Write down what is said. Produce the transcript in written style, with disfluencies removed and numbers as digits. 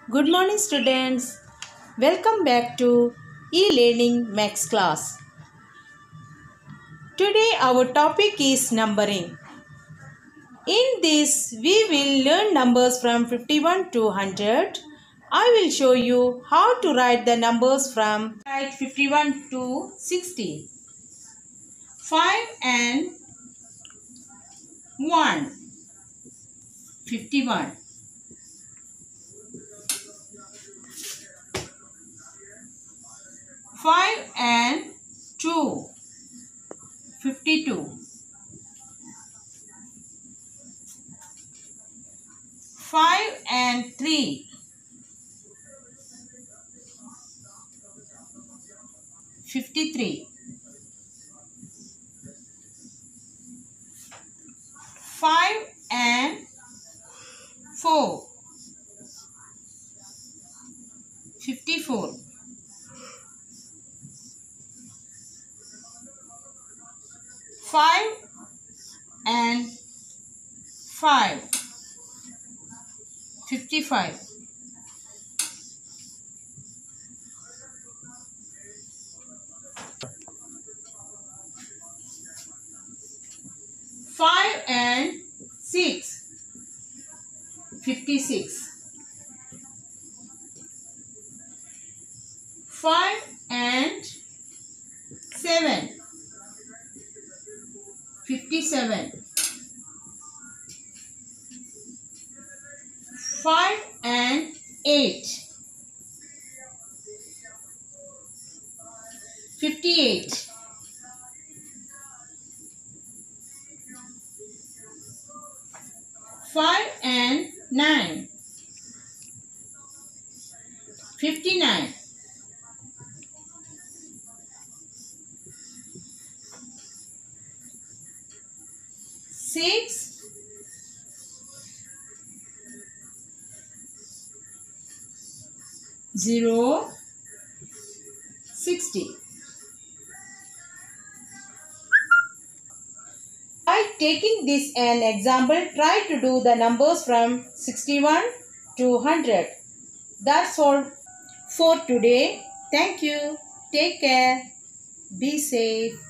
Good morning students. Welcome back to e-learning max class. Today our topic is numbering. In this we will learn numbers from 51 to 100. I will show you how to write the numbers from 51 to 60. 5 and 1. 51. 5 and 2. 52. 5 and 3. 53. 5 and 4. 54. 5 and 5. 55. 5 and 6. 56. 5 and 7. 57. 5 and 8. 58. 5 and 9. 59. 6. 0. 60. By taking this an example, try to do the numbers from 61 to 100. That's all for today. Thank you. Take care. Be safe.